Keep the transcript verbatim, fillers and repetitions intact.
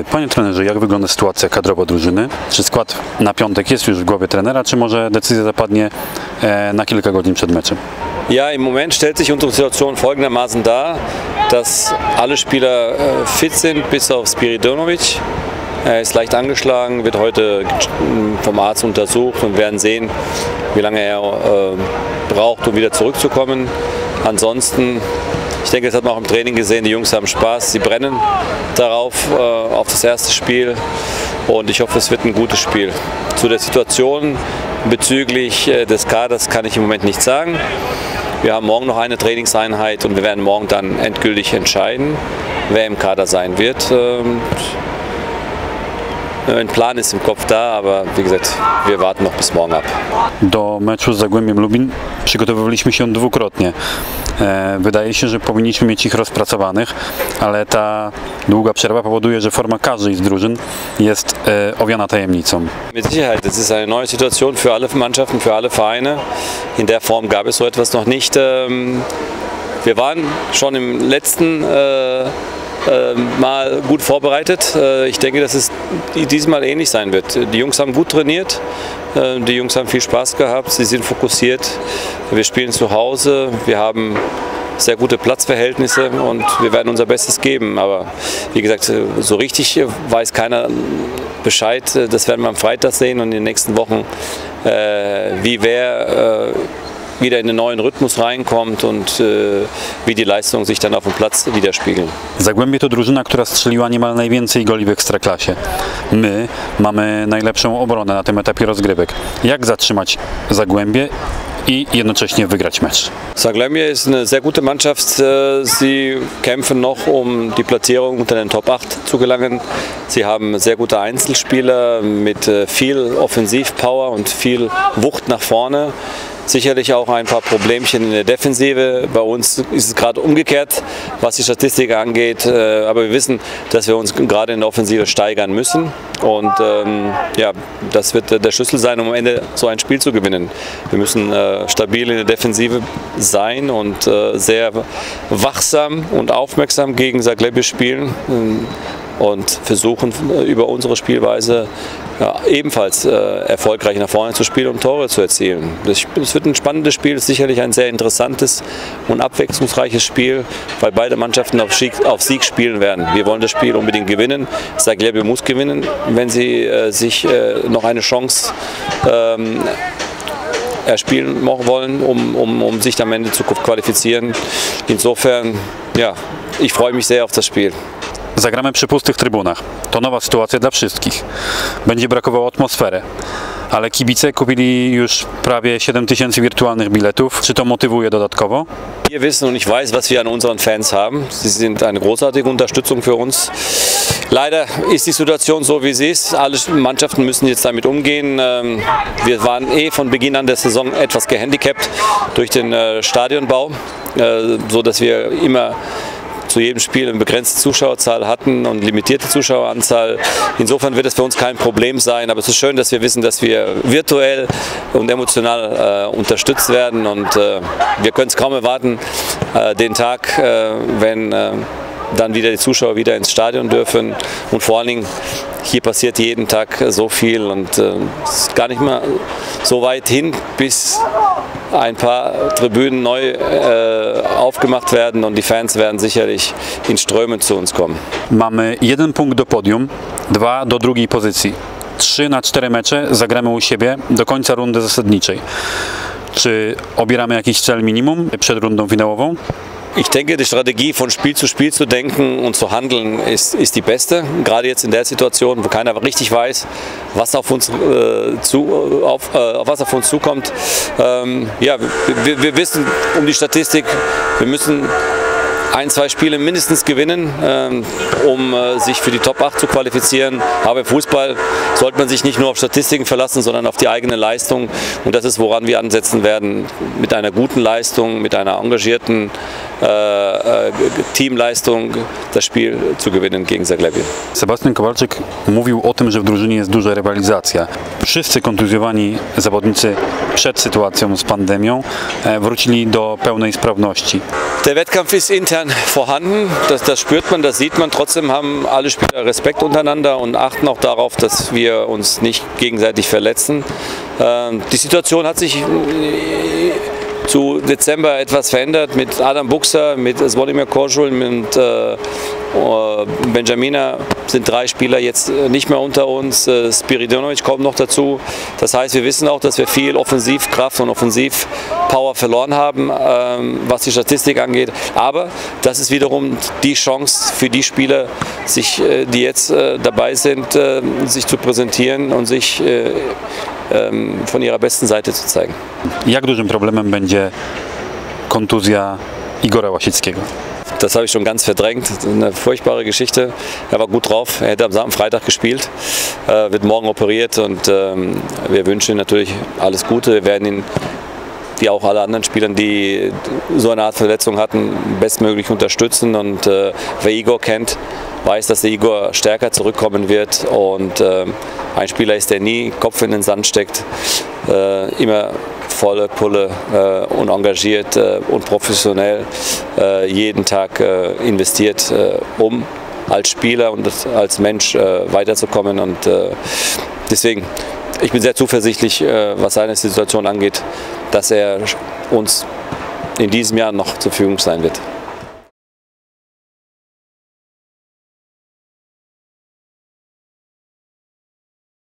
Panie trenerze, jak wygląda sytuacja kadrowa drużyny? Czy skład na piątek jest już w głowie trenera, czy może decyzja zapadnie na kilka godzin przed meczem? Ja, im Moment stellt sich unsere Situation folgendermaßen dar, dass alle Spieler fit sind, bis auf Spiridonovic. Er ist leicht angeschlagen, wird heute vom Arzt untersucht und werden sehen, wie lange er äh, braucht, um wieder zurückzukommen. Ansonsten, ich denke, das hat man auch im Training gesehen, die Jungs haben Spaß, sie brennen darauf, äh, auf das erste Spiel und ich hoffe, es wird ein gutes Spiel. Zu der Situation bezüglich äh, des Kaders kann ich im Moment nichts sagen. Wir haben morgen noch eine Trainingseinheit und wir werden morgen dann endgültig entscheiden, wer im Kader sein wird. Ähm, Ein Plan ist im Kopf da, aber wie gesagt, wir warten noch bis morgen ab. Do meczu z Zagłębiem Lubin przygotowywaliśmy się dwukrotnie. Wydaje się, że powinniśmy mieć ich rozpracowanych, ale ta długa przerwa powoduje, że forma każdej z drużyn jest owiana tajemnicą. Mit Sicherheit, das ist eine neue Situation für alle Mannschaften, für alle Vereine. In der Form gab es so etwas noch nicht. Wir waren schon im letzten mal gut vorbereitet. Ich denke, dass es diesmal ähnlich sein wird. Die Jungs haben gut trainiert, die Jungs haben viel Spaß gehabt, sie sind fokussiert. Wir spielen zu Hause, wir haben sehr gute Platzverhältnisse und wir werden unser Bestes geben. Aber wie gesagt, so richtig weiß keiner Bescheid. Das werden wir am Freitag sehen und in den nächsten Wochen, wie wer wieder in den neuen Rhythmus reinkommt und äh, wie die Leistungen sich dann auf dem Platz widerspiegeln. Zagłębie to drużyna, która strzeliła niemal najwięcej goli w Ekstraklasie. My mamy najlepszą obronę na tym etapie rozgrywek. Jak zatrzymać Zagłębie i jednocześnie wygrać mecz? Zagłębie ist eine sehr gute Mannschaft. Sie kämpfen noch, um die Platzierung unter den Top acht zu gelangen. Sie haben sehr gute Einzelspieler mit viel Offensivpower und viel Wucht nach vorne. Sicherlich auch ein paar Problemchen in der Defensive. Bei uns ist es gerade umgekehrt, was die Statistik angeht. Aber wir wissen, dass wir uns gerade in der Offensive steigern müssen. Und ähm, ja, das wird der Schlüssel sein, um am Ende so ein Spiel zu gewinnen. Wir müssen äh, stabil in der Defensive sein und äh, sehr wachsam und aufmerksam gegen Zagłębie spielen. Und versuchen über unsere Spielweise ja, ebenfalls äh, erfolgreich nach vorne zu spielen und Tore zu erzielen. Es wird ein spannendes Spiel, sicherlich ein sehr interessantes und abwechslungsreiches Spiel, weil beide Mannschaften auf Sieg, auf Sieg spielen werden. Wir wollen das Spiel unbedingt gewinnen. Zagłębie muss gewinnen, wenn sie äh, sich äh, noch eine Chance ähm, erspielen wollen, um, um, um sich am Ende zu qualifizieren. Insofern, ja, ich freue mich sehr auf das Spiel. Zagramy przy pustych trybunach. To nowa sytuacja dla wszystkich. Będzie brakowało atmosfery. Ale kibice kupili już prawie siedem tysięcy wirtualnych biletów. Czy to motywuje dodatkowo? Wir wissen und ich weiß, was wir an unseren Fans haben. Sie sind eine großartige Unterstützung für uns. Leider ist die Situation so, wie sie ist. Alle Mannschaften müssen jetzt damit umgehen. Wir waren eh von Beginn an der Saison etwas gehandicapt durch den Stadionbau, so dass wir immer zu jedem Spiel eine begrenzte Zuschauerzahl hatten und limitierte Zuschaueranzahl. Insofern wird es für uns kein Problem sein, aber es ist schön, dass wir wissen, dass wir virtuell und emotional äh, unterstützt werden und äh, wir können es kaum erwarten, äh, den Tag, äh, wenn äh, dann wieder die Zuschauer wieder ins Stadion dürfen und vor allen Dingen hier passiert jeden Tag so viel und äh, es ist gar nicht mal so weit hin, bis ein paar Tribünen neu äh, aufgemacht werden und die Fans werden sicherlich in Strömen zu uns kommen. Mamy jeden punkt do podium, dwa do drugiej pozycji. Trzy na cztery mecze zagramy u siebie do końca rundy zasadniczej. Czy obieramy jakiś cel minimum przed rundą finałową? Ich denke, die Strategie von Spiel zu Spiel zu denken und zu handeln ist, ist die beste. Gerade jetzt in der Situation, wo keiner richtig weiß, was auf uns, äh, zu, auf, äh, auf was auf uns zukommt. Ähm, ja, wir, wir wissen um die Statistik, wir müssen ein, zwei Spiele mindestens gewinnen, ähm, um äh, sich für die Top acht zu qualifizieren. Aber im Fußball sollte man sich nicht nur auf Statistiken verlassen, sondern auf die eigene Leistung. Und das ist, woran wir ansetzen werden, mit einer guten Leistung, mit einer engagierten äh, Teamleistung das Spiel zu gewinnen gegen Zagłębie. Sebastian Kowalczyk mówił o tym, że w drużynie jest duża rywalizacja. Wszyscy kontuzjowani zawodnicy przed sytuacją z pandemią wrócili do pełnej sprawności. Der Wettkampf ist intern vorhanden, das, das spürt man, das sieht man. Trotzdem haben alle Spieler Respekt untereinander und achten auch darauf, dass wir uns nicht gegenseitig verletzen. Die Situation hat sich zu Dezember etwas verändert mit Adam Buksa, mit Zvonimir Kožul, mit äh, Benjamina sind drei Spieler jetzt nicht mehr unter uns, äh, Spiridonovic kommt noch dazu. Das heißt, wir wissen auch, dass wir viel Offensivkraft und Offensivpower verloren haben, ähm, was die Statistik angeht. Aber das ist wiederum die Chance für die Spieler, sich, äh, die jetzt äh, dabei sind, äh, sich zu präsentieren und sich äh, von ihrer besten Seite zu zeigen. Jak dużym problemem będzie kontuzja Igora Łasickiego? Das habe ich schon ganz verdrängt. Eine furchtbare Geschichte. Er war gut drauf. Er hätte am Freitag gespielt, äh, wird morgen operiert und ähm, wir wünschen ihm natürlich alles Gute. Wir werden ihn, wie auch alle anderen Spieler, die so eine Art Verletzung hatten, bestmöglich unterstützen. Und äh, wer Igor kennt, weiß, dass der Igor stärker zurückkommen wird und äh, ein Spieler ist, der nie Kopf in den Sand steckt, äh, immer volle Pulle äh, und engagiert äh, und professionell äh, jeden Tag äh, investiert, äh, um als Spieler und als Mensch äh, weiterzukommen. Und äh, deswegen, ich bin sehr zuversichtlich, äh, was seine Situation angeht, dass er uns in diesem Jahr noch zur Verfügung sein wird.